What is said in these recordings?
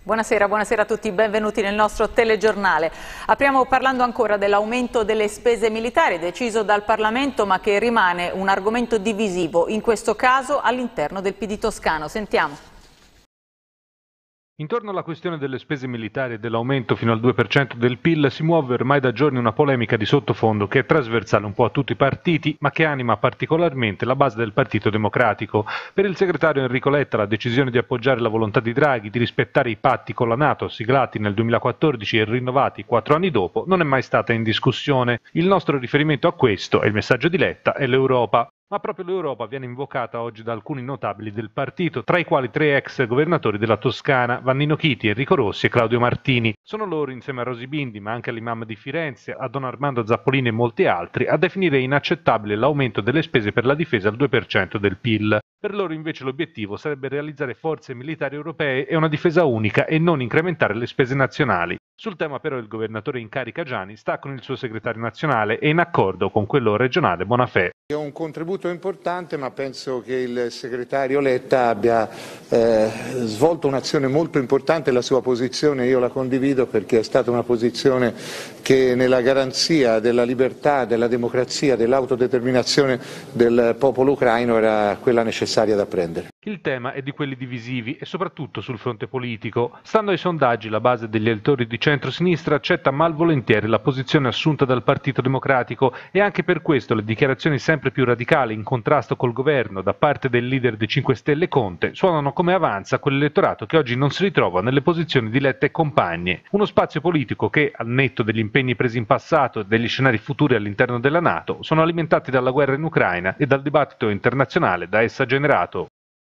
Buonasera, buonasera a tutti, benvenuti nel nostro telegiornale. Apriamo parlando ancora dell'aumento delle spese militari deciso dal Parlamento ma che rimane un argomento divisivo, in questo caso all'interno del PD toscano. Sentiamo. Intorno alla questione delle spese militari e dell'aumento fino al 2% del PIL si muove ormai da giorni una polemica di sottofondo che è trasversale un po' a tutti i partiti, ma che anima particolarmente la base del Partito Democratico. Per il segretario Enrico Letta la decisione di appoggiare la volontà di Draghi di rispettare i patti con la NATO siglati nel 2014 e rinnovati 4 anni dopo non è mai stata in discussione. Il nostro riferimento a questo, e il messaggio di Letta, è l'Europa. Ma proprio l'Europa viene invocata oggi da alcuni notabili del partito, tra i quali 3 ex governatori della Toscana, Vannino Chiti, Enrico Rossi e Claudio Martini. Sono loro, insieme a Rosi Bindi, ma anche all'imam di Firenze, a Don Armando Zappolini e molti altri, a definire inaccettabile l'aumento delle spese per la difesa al 2% del PIL. Per loro invece l'obiettivo sarebbe realizzare forze militari europee e una difesa unica e non incrementare le spese nazionali. Sul tema però il governatore in carica Giani sta con il suo segretario nazionale e in accordo con quello regionale Bonafè. È un contributo importante, ma penso che il segretario Letta abbia svolto un'azione molto importante. La sua posizione io la condivido perché è stata una posizione che nella garanzia della libertà, della democrazia, dell'autodeterminazione del popolo ucraino era quella necessaria da prendere. Il tema è di quelli divisivi e soprattutto sul fronte politico. Stando ai sondaggi, la base degli elettori di centro-sinistra accetta malvolentieri la posizione assunta dal Partito Democratico e anche per questo le dichiarazioni sempre più radicali in contrasto col governo da parte del leader dei 5 Stelle Conte suonano come avanza quell'elettorato che oggi non si ritrova nelle posizioni di Letta e compagni. Uno spazio politico che, al netto degli impegni presi in passato e degli scenari futuri all'interno della NATO, sono alimentati dalla guerra in Ucraina e dal dibattito internazionale da essa generato.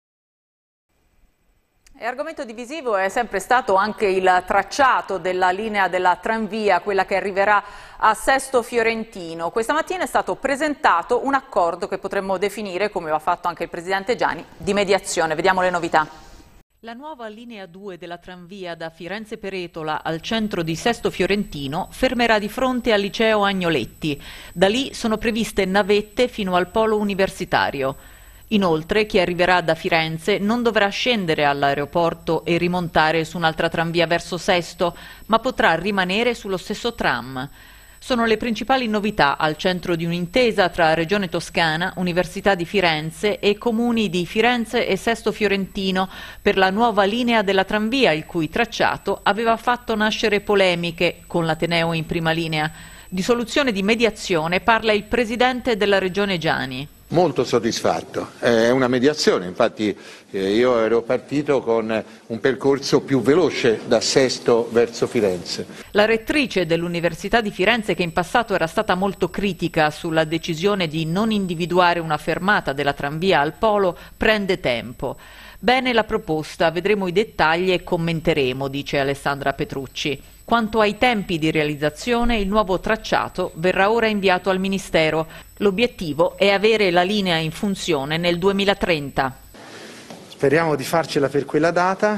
E argomento divisivo è sempre stato anche il tracciato della linea della tranvia, quella che arriverà a Sesto Fiorentino. Questa mattina è stato presentato un accordo che potremmo definire, come ha fatto anche il presidente Giani, di mediazione. Vediamo le novità. La nuova linea 2 della tranvia da Firenze Peretola al centro di Sesto Fiorentino fermerà di fronte al liceo Agnoletti. Da lì sono previste navette fino al polo universitario. Inoltre, chi arriverà da Firenze non dovrà scendere all'aeroporto e rimontare su un'altra tranvia verso Sesto, ma potrà rimanere sullo stesso tram. Sono le principali novità al centro di un'intesa tra Regione Toscana, Università di Firenze e comuni di Firenze e Sesto Fiorentino per la nuova linea della tranvia, il cui tracciato aveva fatto nascere polemiche, con l'Ateneo in prima linea. Di soluzione di mediazione parla il presidente della Regione Giani. Molto soddisfatto, è una mediazione, infatti io ero partito con un percorso più veloce da Sesto verso Firenze. La rettrice dell'Università di Firenze, che in passato era stata molto critica sulla decisione di non individuare una fermata della tranvia al polo, prende tempo. Bene la proposta, vedremo i dettagli e commenteremo, dice Alessandra Petrucci. Quanto ai tempi di realizzazione, il nuovo tracciato verrà ora inviato al Ministero. L'obiettivo è avere la linea in funzione nel 2030. Speriamo di farcela per quella data.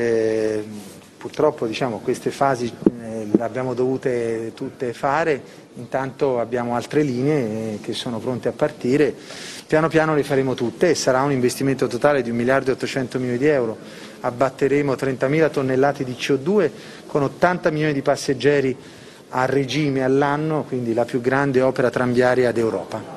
Purtroppo queste fasi le abbiamo dovute tutte fare, intanto abbiamo altre linee che sono pronte a partire. Piano piano le faremo tutte e sarà un investimento totale di 1 miliardo e 800 milioni di euro. Abbatteremo 30.000 tonnellate di CO2 con 80 milioni di passeggeri a regime all'anno, quindi la più grande opera tranviaria d'Europa.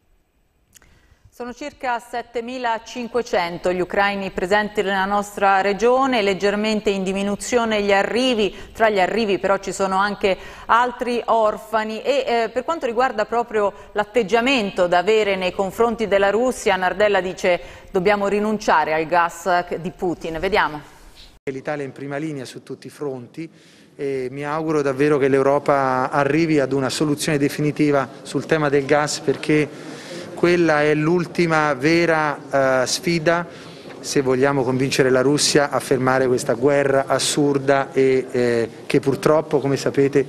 Sono circa 7.500 gli ucraini presenti nella nostra regione, leggermente in diminuzione gli arrivi, tra gli arrivi però ci sono anche altri orfani e per quanto riguarda proprio l'atteggiamento da avere nei confronti della Russia, Nardella dice dobbiamo rinunciare al gas di Putin. Vediamo. L'Italia è in prima linea su tutti i fronti e mi auguro davvero che l'Europa arrivi ad una soluzione definitiva sul tema del gas, perché quella è l'ultima vera sfida se vogliamo convincere la Russia a fermare questa guerra assurda e che purtroppo, come sapete,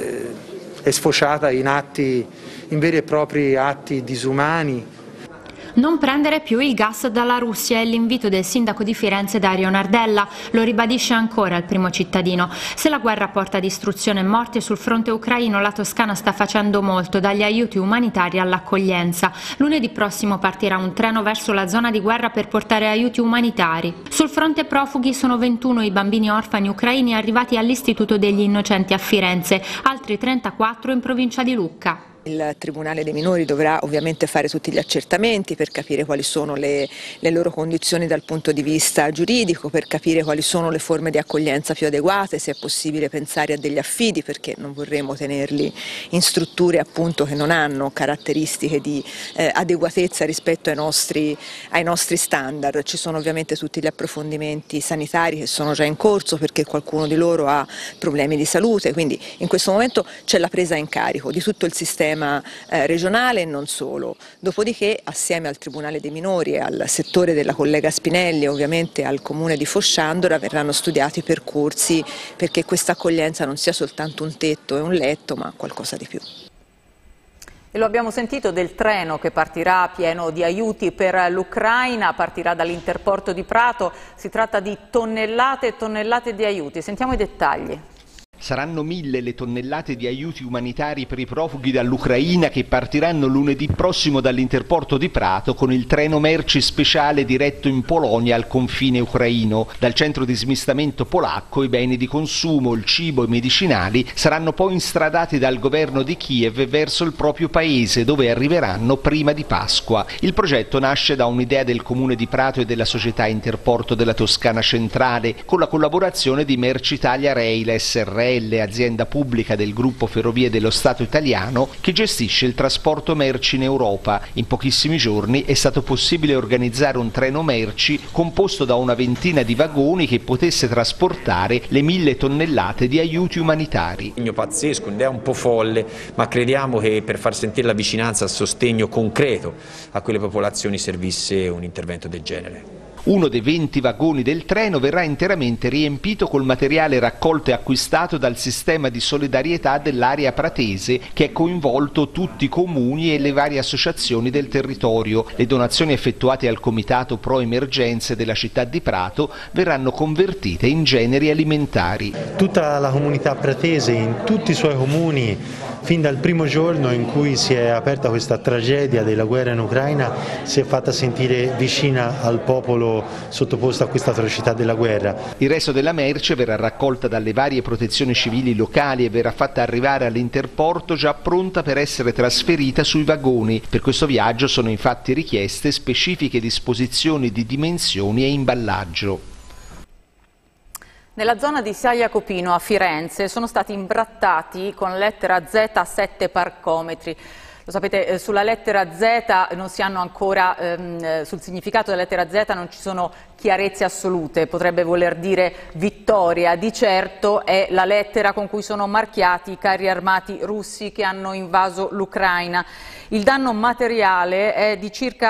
è sfociata in veri e propri atti disumani. Non prendere più il gas dalla Russia è l'invito del sindaco di Firenze Dario Nardella. Lo ribadisce ancora il primo cittadino. Se la guerra porta distruzione e morti sul fronte ucraino, la Toscana sta facendo molto, dagli aiuti umanitari all'accoglienza. Lunedì prossimo partirà un treno verso la zona di guerra per portare aiuti umanitari. Sul fronte profughi sono 21 i bambini orfani ucraini arrivati all'Istituto degli Innocenti a Firenze, altri 34 in provincia di Lucca. Il Tribunale dei minori dovrà ovviamente fare tutti gli accertamenti per capire quali sono le loro condizioni dal punto di vista giuridico, per capire quali sono le forme di accoglienza più adeguate, se è possibile pensare a degli affidi, perché non vorremmo tenerli in strutture appunto che non hanno caratteristiche di adeguatezza rispetto ai nostri standard. Ci sono ovviamente tutti gli approfondimenti sanitari che sono già in corso perché qualcuno di loro ha problemi di salute, quindi in questo momento c'è la presa in carico di tutto il sistema regionale e non solo. Dopodiché, assieme al Tribunale dei minori e al settore della collega Spinelli e ovviamente al comune di Fosciandora verranno studiati percorsi perché questa accoglienza non sia soltanto un tetto e un letto, ma qualcosa di più. E lo abbiamo sentito del treno che partirà pieno di aiuti per l'Ucraina, partirà dall'interporto di Prato. Si tratta di tonnellate e tonnellate di aiuti. Sentiamo i dettagli. Saranno 1000 le tonnellate di aiuti umanitari per i profughi dall'Ucraina che partiranno lunedì prossimo dall'interporto di Prato con il treno merci speciale diretto in Polonia al confine ucraino. Dal centro di smistamento polacco i beni di consumo, il cibo e i medicinali saranno poi instradati dal governo di Kiev verso il proprio paese, dove arriveranno prima di Pasqua. Il progetto nasce da un'idea del comune di Prato e della società Interporto della Toscana Centrale, con la collaborazione di Mercitalia Rail SRL, azienda pubblica del gruppo Ferrovie dello Stato italiano che gestisce il trasporto merci in Europa. In pochissimi giorni è stato possibile organizzare un treno merci composto da una ventina di vagoni che potesse trasportare le 1000 tonnellate di aiuti umanitari. Un pazzesco, un'idea un po' folle, ma crediamo che per far sentire la vicinanza al sostegno concreto a quelle popolazioni servisse un intervento del genere. Uno dei 20 vagoni del treno verrà interamente riempito col materiale raccolto e acquistato dal sistema di solidarietà dell'area pratese, che ha coinvolto tutti i comuni e le varie associazioni del territorio. Le donazioni effettuate al Comitato Pro Emergenze della città di Prato verranno convertite in generi alimentari. Tutta la comunità pratese in tutti i suoi comuni, fin dal primo giorno in cui si è aperta questa tragedia della guerra in Ucraina, si è fatta sentire vicina al popolo sottoposto a questa atrocità della guerra. Il resto della merce verrà raccolta dalle varie protezioni civili locali e verrà fatta arrivare all'interporto già pronta per essere trasferita sui vagoni. Per questo viaggio sono infatti richieste specifiche disposizioni di dimensioni e imballaggio. Nella zona di San Jacopino a Firenze sono stati imbrattati con lettera Z 7 parcometri. Lo sapete, sulla lettera Z non si hanno ancora, sul significato della lettera Z non ci sono chiarezze assolute, potrebbe voler dire vittoria. Di certo è la lettera con cui sono marchiati i carri armati russi che hanno invaso l'Ucraina. Il danno materiale è di circa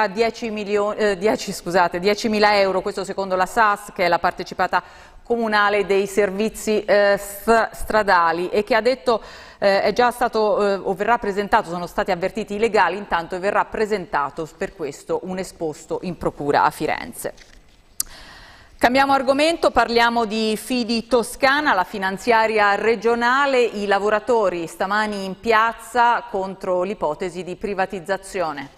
10.000 euro, questo secondo la SAS, che è la partecipata comunale dei servizi stradali, e che ha detto è già stato o verrà presentato, sono stati avvertiti i legali intanto, e verrà presentato per questo un esposto in procura a Firenze. Cambiamo argomento, parliamo di Fidi Toscana, la finanziaria regionale. I lavoratori stamani in piazza contro l'ipotesi di privatizzazione.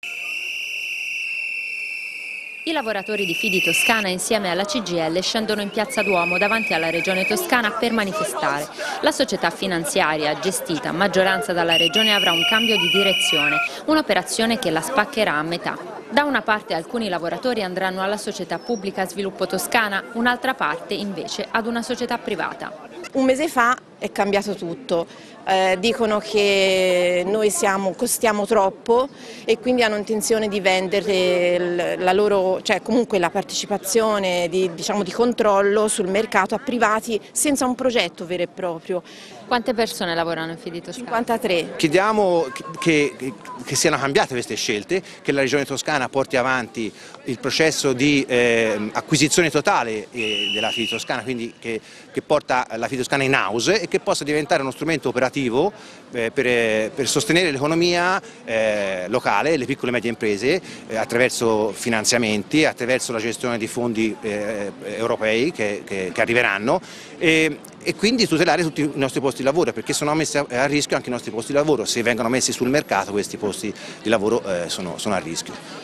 I lavoratori di Fidi Toscana insieme alla CGIL scendono in Piazza Duomo davanti alla Regione Toscana per manifestare. La società finanziaria, gestita a maggioranza dalla Regione, avrà un cambio di direzione, un'operazione che la spaccherà a metà. Da una parte alcuni lavoratori andranno alla società pubblica Sviluppo Toscana, un'altra parte invece ad una società privata. Un mese fa è cambiato tutto, dicono che noi costiamo troppo e quindi hanno intenzione di vendere la loro, cioè comunque la partecipazione di controllo sul mercato a privati senza un progetto vero e proprio. Quante persone lavorano in Fidi Toscana? 53. Chiediamo che siano cambiate queste scelte, che la Regione Toscana porti avanti il processo di acquisizione totale della Fidi Toscana, quindi che porta la Fidi Toscana in house, e perché possa diventare uno strumento operativo per sostenere l'economia locale, le piccole e medie imprese, attraverso finanziamenti, attraverso la gestione di fondi europei che arriveranno e quindi tutelare tutti i nostri posti di lavoro, perché sono messi a rischio anche i nostri posti di lavoro. Se vengono messi sul mercato questi posti di lavoro sono a rischio.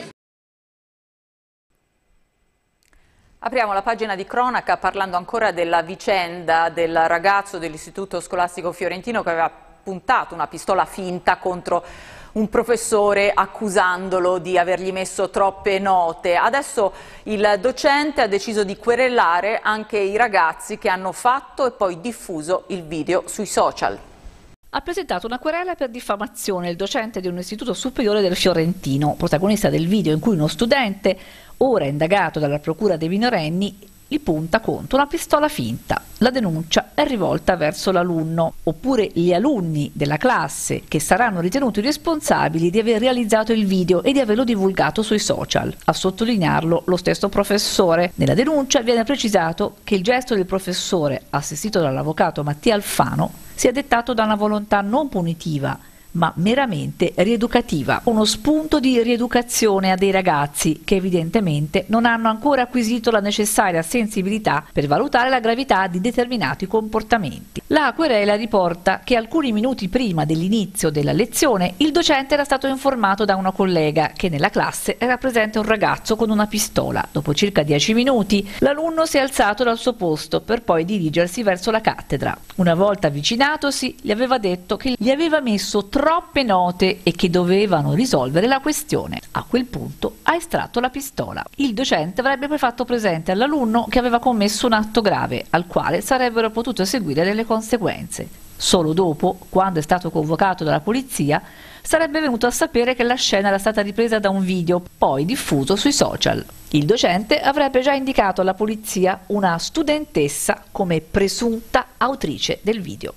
Apriamo la pagina di cronaca parlando ancora della vicenda del ragazzo dell'Istituto Scolastico Fiorentino che aveva puntato una pistola finta contro un professore accusandolo di avergli messo troppe note. Adesso il docente ha deciso di querellare anche i ragazzi che hanno fatto e poi diffuso il video sui social. Ha presentato una querela per diffamazione il docente di un istituto superiore del Fiorentino, protagonista del video in cui uno studente, ora indagato dalla procura dei minorenni, gli punta contro una pistola finta. La denuncia è rivolta verso l'alunno, oppure gli alunni della classe che saranno ritenuti responsabili di aver realizzato il video e di averlo divulgato sui social. A sottolinearlo lo stesso professore. Nella denuncia viene precisato che il gesto del professore, assistito dall'avvocato Mattia Alfano, sia dettato da una volontà non punitiva, ma meramente rieducativa, uno spunto di rieducazione a dei ragazzi che evidentemente non hanno ancora acquisito la necessaria sensibilità per valutare la gravità di determinati comportamenti. La querela riporta che alcuni minuti prima dell'inizio della lezione il docente era stato informato da una collega che nella classe era presente un ragazzo con una pistola. Dopo circa 10 minuti l'alunno si è alzato dal suo posto per poi dirigersi verso la cattedra. Una volta avvicinatosi gli aveva detto che gli aveva messo troppe note e che dovevano risolvere la questione. A quel punto ha estratto la pistola. Il docente avrebbe poi fatto presente all'alunno che aveva commesso un atto grave, al quale sarebbero potute seguire delle conseguenze. Solo dopo, quando è stato convocato dalla polizia, sarebbe venuto a sapere che la scena era stata ripresa da un video, poi diffuso sui social. Il docente avrebbe già indicato alla polizia una studentessa come presunta autrice del video.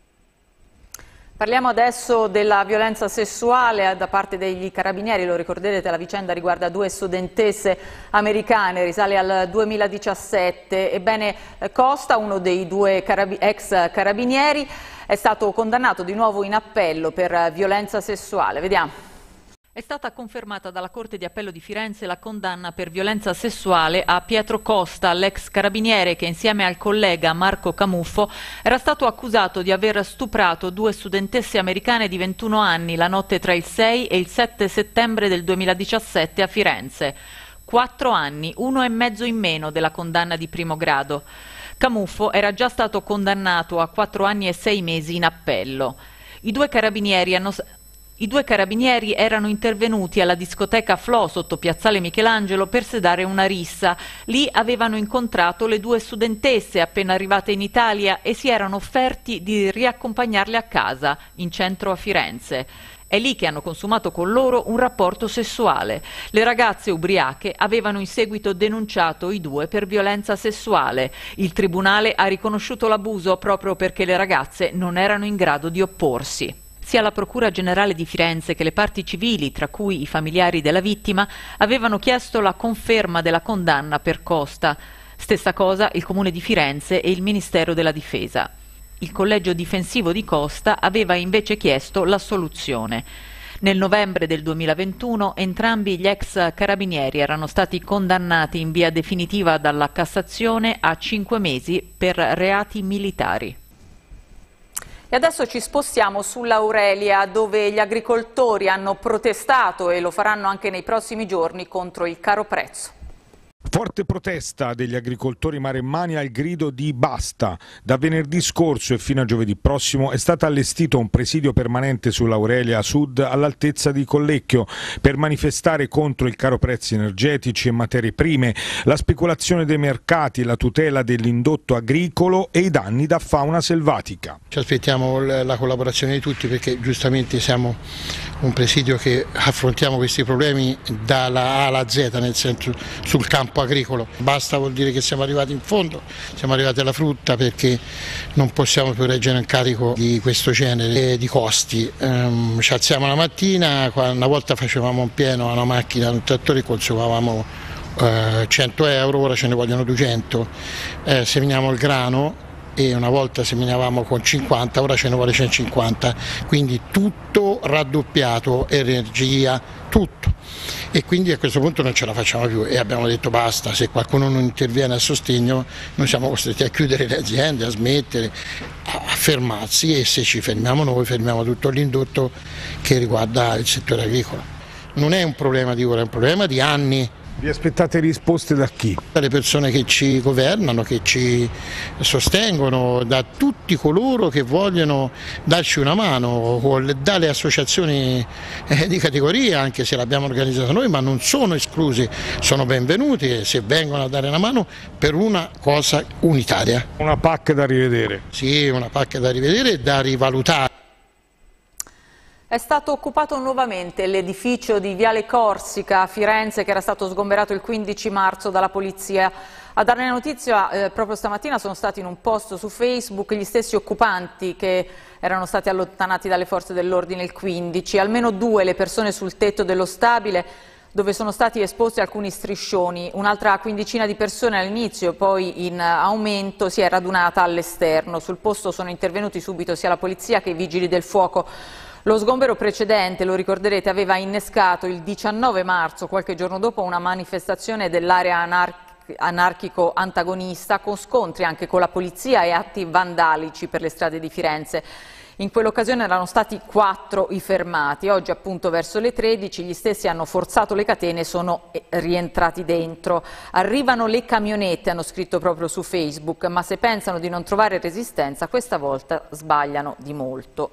Parliamo adesso della violenza sessuale da parte degli carabinieri. Lo ricorderete, la vicenda riguarda 2 studentesse americane, risale al 2017. Ebbene, Costa, uno dei 2 ex carabinieri, è stato condannato di nuovo in appello per violenza sessuale. Vediamo. È stata confermata dalla Corte di Appello di Firenze la condanna per violenza sessuale a Pietro Costa, l'ex carabiniere che insieme al collega Marco Camuffo era stato accusato di aver stuprato 2 studentesse americane di 21 anni la notte tra il 6 e il 7 settembre del 2017 a Firenze. 4 anni, 1,5 in meno della condanna di primo grado. Camuffo era già stato condannato a 4 anni e 6 mesi in appello. I due carabinieri erano intervenuti alla discoteca Flo sotto Piazzale Michelangelo per sedare una rissa. Lì avevano incontrato le 2 studentesse appena arrivate in Italia e si erano offerti di riaccompagnarle a casa, in centro a Firenze. È lì che hanno consumato con loro un rapporto sessuale. Le ragazze ubriache avevano in seguito denunciato i 2 per violenza sessuale. Il tribunale ha riconosciuto l'abuso proprio perché le ragazze non erano in grado di opporsi. Sia la Procura Generale di Firenze che le parti civili, tra cui i familiari della vittima, avevano chiesto la conferma della condanna per Costa. Stessa cosa il Comune di Firenze e il Ministero della Difesa. Il collegio difensivo di Costa aveva invece chiesto l'assoluzione. Nel novembre del 2021 entrambi gli ex carabinieri erano stati condannati in via definitiva dalla Cassazione a 5 mesi per reati militari. E adesso ci spostiamo sull'Aurelia, dove gli agricoltori hanno protestato e lo faranno anche nei prossimi giorni contro il caro prezzo. Forte protesta degli agricoltori maremmani al grido di basta. Da venerdì scorso e fino a giovedì prossimo è stato allestito un presidio permanente sull'Aurelia Sud all'altezza di Collecchio per manifestare contro il caro prezzi energetici e materie prime, la speculazione dei mercati, la tutela dell'indotto agricolo e i danni da fauna selvatica. Ci aspettiamo la collaborazione di tutti perché giustamente siamo un presidio che affrontiamo questi problemi dalla A alla Z, nel senso sul campo agricolo. Basta vuol dire che siamo arrivati in fondo, siamo arrivati alla frutta perché non possiamo più reggere un carico di questo genere di costi. Ci alziamo la mattina, una volta facevamo un pieno a una macchina, a un trattore, consumavamo 100 euro, ora ce ne vogliono 200. Seminiamo il grano e una volta seminavamo con 50, ora ce ne vuole 150, quindi tutto raddoppiato, energia, tutto. E quindi a questo punto non ce la facciamo più e abbiamo detto basta, se qualcuno non interviene a sostegno noi siamo costretti a chiudere le aziende, a smettere, a fermarsi, e se ci fermiamo noi fermiamo tutto l'indotto che riguarda il settore agricolo. Non è un problema di ora, è un problema di anni. Vi aspettate risposte da chi? Dalle persone che ci governano, che ci sostengono, da tutti coloro che vogliono darci una mano, dalle associazioni di categoria, anche se l'abbiamo organizzata noi, ma non sono esclusi, sono benvenuti se vengono a dare una mano per una cosa unitaria. Una PAC da rivedere? Sì, una PAC da rivedere e da rivalutare. È stato occupato nuovamente l'edificio di Viale Corsica a Firenze, che era stato sgomberato il 15 marzo dalla polizia. A darne la notizia proprio stamattina sono stati in un post su Facebook gli stessi occupanti che erano stati allontanati dalle forze dell'ordine il 15. Almeno 2 le persone sul tetto dello stabile, dove sono stati esposti alcuni striscioni. Un'altra quindicina di persone all'inizio, poi in aumento, si è radunata all'esterno. Sul posto sono intervenuti subito sia la polizia che i vigili del fuoco. Lo sgombero precedente, lo ricorderete, aveva innescato il 19 marzo, qualche giorno dopo, una manifestazione dell'area anarchico-antagonista con scontri anche con la polizia e atti vandalici per le strade di Firenze. In quell'occasione erano stati 4 i fermati. Oggi, appunto, verso le 13, gli stessi hanno forzato le catene e sono rientrati dentro. Arrivano le camionette, hanno scritto proprio su Facebook, ma se pensano di non trovare resistenza, questa volta sbagliano di molto.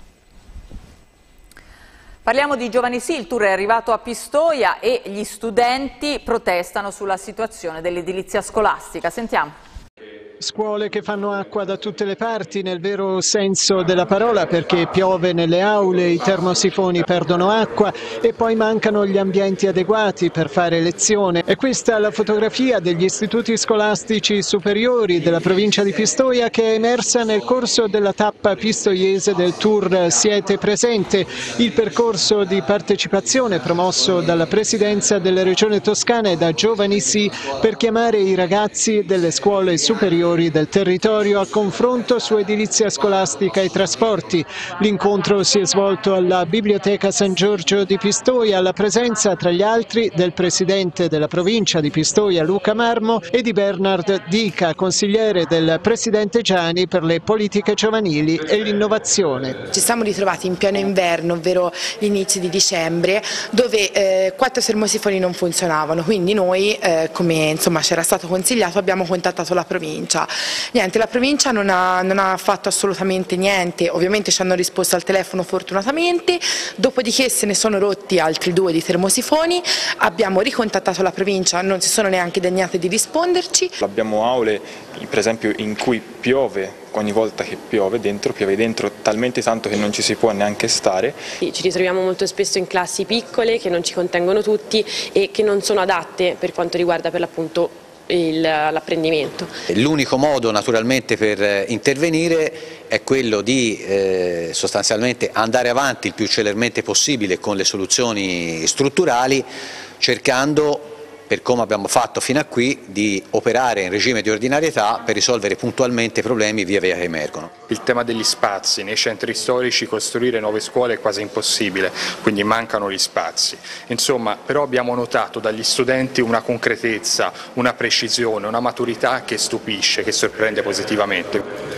Parliamo di Giovani Sì, il tour è arrivato a Pistoia e gli studenti protestano sulla situazione dell'edilizia scolastica. Sentiamo. Scuole che fanno acqua da tutte le parti nel vero senso della parola, perché piove nelle aule, i termosifoni perdono acqua e poi mancano gli ambienti adeguati per fare lezione. E questa è la fotografia degli istituti scolastici superiori della provincia di Pistoia che è emersa nel corso della tappa pistoiese del tour Siete Presente, il percorso di partecipazione promosso dalla Presidenza della Regione Toscana e da Giovani Sì per chiamare i ragazzi delle scuole superiori del territorio al confronto su edilizia scolastica e trasporti. L'incontro si è svolto alla Biblioteca San Giorgio di Pistoia alla presenza, tra gli altri, del presidente della provincia di Pistoia Luca Marmo e di Bernard Dica, consigliere del presidente Giani per le politiche giovanili e l'innovazione. Ci siamo ritrovati in pieno inverno, ovvero gli inizi di dicembre, dove 4 termosifoni non funzionavano, quindi noi, come ci era stato consigliato, abbiamo contattato la provincia. Niente, la provincia non ha fatto assolutamente niente, ovviamente ci hanno risposto al telefono fortunatamente, dopodiché se ne sono rotti altri 2 di termosifoni, abbiamo ricontattato la provincia, non si sono neanche degnate di risponderci. Abbiamo aule per esempio in cui piove, ogni volta che piove dentro talmente tanto che non ci si può neanche stare. Ci ritroviamo molto spesso in classi piccole che non ci contengono tutti e che non sono adatte per quanto riguarda per l'appunto l'apprendimento. L'unico modo naturalmente per intervenire è quello di sostanzialmente andare avanti il più celermente possibile con le soluzioni strutturali, cercando, per come abbiamo fatto fino a qui, di operare in regime di ordinarietà per risolvere puntualmente i problemi via via che emergono. Il tema degli spazi, nei centri storici costruire nuove scuole è quasi impossibile, quindi mancano gli spazi. Insomma, però abbiamo notato dagli studenti una concretezza, una precisione, una maturità che stupisce, che sorprende positivamente.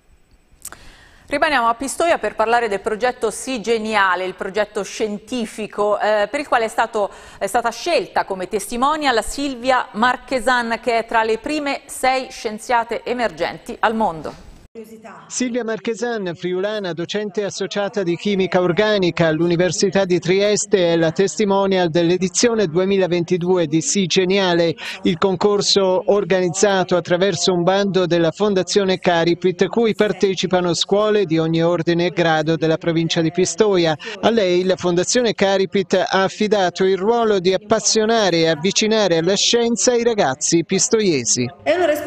Rimaniamo a Pistoia per parlare del progetto Sì Geniale, il progetto scientifico per il quale è stata scelta come testimonial Silvia Marchesan, che è tra le prime 6 scienziate emergenti al mondo. Silvia Marchesan, friulana, docente associata di chimica organica all'Università di Trieste, è la testimonial dell'edizione 2022 di Sì Geniale, il concorso organizzato attraverso un bando della Fondazione Caripit, cui partecipano scuole di ogni ordine e grado della provincia di Pistoia. A lei la Fondazione Caripit ha affidato il ruolo di appassionare e avvicinare alla scienza i ragazzi pistoiesi. È una responsabilità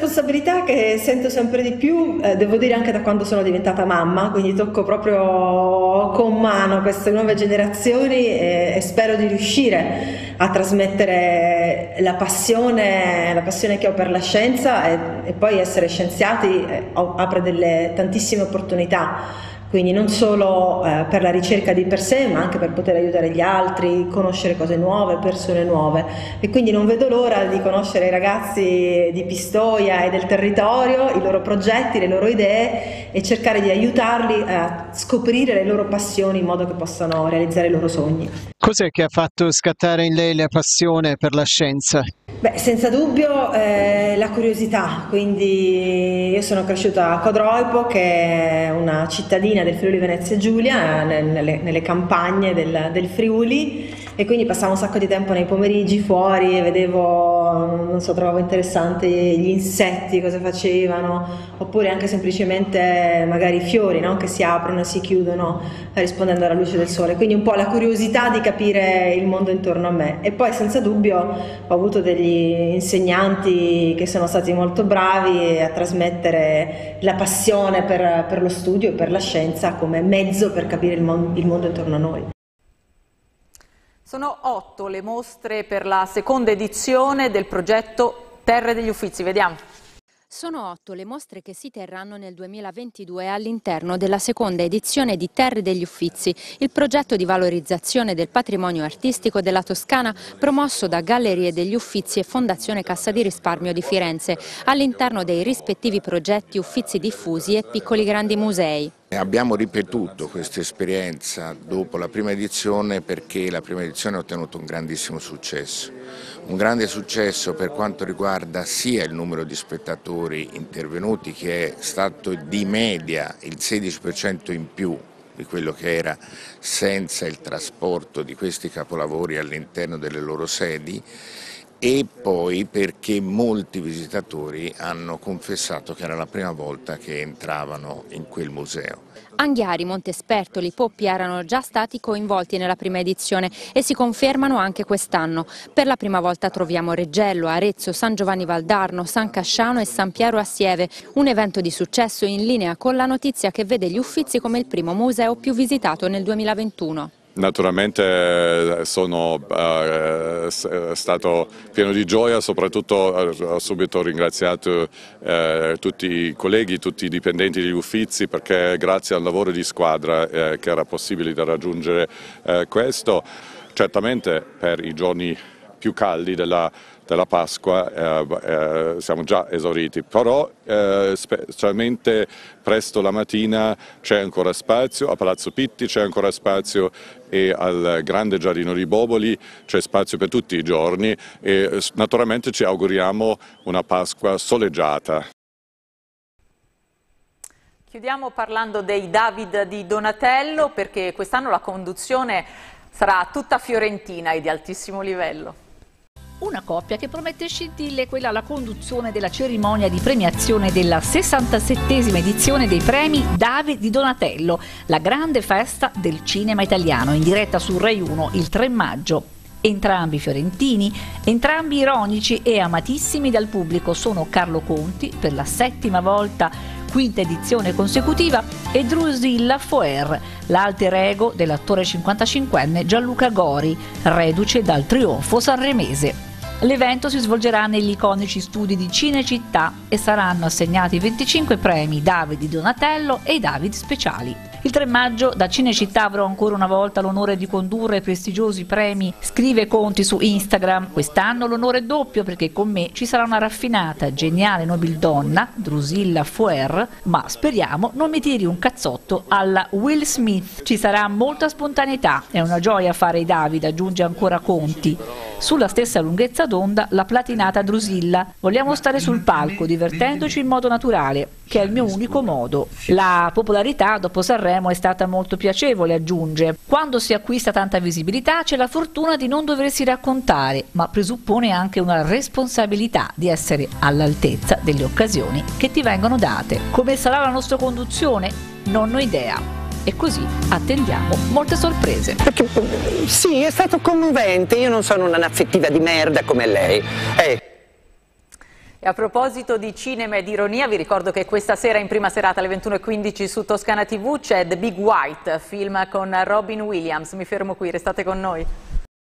responsabilità che sento sempre di più, devo dire anche da quando sono diventata mamma, quindi tocco proprio con mano queste nuove generazioni e spero di riuscire a trasmettere la passione che ho per la scienza e poi essere scienziati apre delle tantissime opportunità. Quindi non solo per la ricerca di per sé, ma anche per poter aiutare gli altri, conoscere cose nuove, persone nuove. E quindi non vedo l'ora di conoscere i ragazzi di Pistoia e del territorio, i loro progetti, le loro idee e cercare di aiutarli a scoprire le loro passioni in modo che possano realizzare i loro sogni. Cos'è che ha fatto scattare in lei la passione per la scienza? Beh, senza dubbio la curiosità, quindi io sono cresciuta a Codroipo, che è una cittadina del Friuli Venezia Giulia, nelle campagne del Friuli, e quindi passavo un sacco di tempo nei pomeriggi fuori e vedevo, non so, trovavo interessanti gli insetti, cosa facevano, oppure anche semplicemente magari i fiori, no? Che si aprono e si chiudono rispondendo alla luce del sole, quindi un po' la curiosità di capire il mondo intorno a me. E poi senza dubbio ho avuto degli insegnanti che sono stati molto bravi a trasmettere la passione per lo studio e per la scienza come mezzo per capire il mondo intorno a noi. Sono 8 le mostre per la seconda edizione del progetto Terre degli Uffizi. Vediamo. Sono 8 le mostre che si terranno nel 2022 all'interno della seconda edizione di Terre degli Uffizi, il progetto di valorizzazione del patrimonio artistico della Toscana promosso da Gallerie degli Uffizi e Fondazione Cassa di Risparmio di Firenze, all'interno dei rispettivi progetti Uffizi diffusi e Piccoli Grandi Musei. Abbiamo ripetuto questa esperienza dopo la prima edizione perché la prima edizione ha ottenuto un grandissimo successo. Un grande successo per quanto riguarda sia il numero di spettatori intervenuti, che è stato di media il 16% in più di quello che era senza il trasporto di questi capolavori all'interno delle loro sedi, e poi perché molti visitatori hanno confessato che era la prima volta che entravano in quel museo. Anghiari, Montespertoli, Poppi erano già stati coinvolti nella prima edizione e si confermano anche quest'anno. Per la prima volta troviamo Reggello, Arezzo, San Giovanni Valdarno, San Casciano e San Piero a Sieve. Un evento di successo in linea con la notizia che vede gli Uffizi come il primo museo più visitato nel 2021. Naturalmente sono stato pieno di gioia, soprattutto ho subito ringraziato tutti i colleghi, tutti i dipendenti degli Uffizi, perché grazie al lavoro di squadra che era possibile da raggiungere questo. Certamente per i giorni più caldi della Pasqua siamo già esauriti, però specialmente presto la mattina c'è ancora spazio, a Palazzo Pitti c'è ancora spazio e al Grande Giardino di Boboli c'è spazio per tutti i giorni e naturalmente ci auguriamo una Pasqua soleggiata. Chiudiamo parlando dei David di Donatello, perché quest'anno la conduzione sarà tutta fiorentina e di altissimo livello. Una coppia che promette scintille è quella alla conduzione della cerimonia di premiazione della 67esima edizione dei premi David di Donatello, la grande festa del cinema italiano, in diretta su Rai 1 il 3 maggio. Entrambi fiorentini, entrambi ironici e amatissimi dal pubblico sono Carlo Conti, per la 7ª volta, 5ª edizione consecutiva, e Drusilla Foer, l'alter ego dell'attore 55enne Gianluca Gori, reduce dal trionfo sanremese. L'evento si svolgerà negli iconici studi di Cinecittà e saranno assegnati 25 premi David di Donatello e i David speciali. Il 3 maggio da Cinecittà avrò ancora una volta l'onore di condurre i prestigiosi premi, scrive Conti su Instagram. Quest'anno l'onore è doppio perché con me ci sarà una raffinata, geniale nobildonna, Drusilla Foer, ma speriamo non mi tiri un cazzotto alla Will Smith. Ci sarà molta spontaneità, è una gioia fare i David, aggiunge ancora Conti. Sulla stessa lunghezza d'onda la platinata Drusilla. Vogliamo stare sul palco divertendoci in modo naturale, che è il mio unico modo. La popolarità dopo Sanremo è stata molto piacevole, aggiunge. Quando si acquista tanta visibilità c'è la fortuna di non doversi raccontare, ma presuppone anche una responsabilità di essere all'altezza delle occasioni che ti vengono date. Come sarà la nostra conduzione? Non ho idea. E così attendiamo molte sorprese. Perché, sì, è stato commovente, io non sono una naffettiva di merda come lei. E a proposito di cinema e di ironia, vi ricordo che questa sera in prima serata alle 21:15 su Toscana TV c'è The Big White, film con Robin Williams. Mi fermo qui, restate con noi.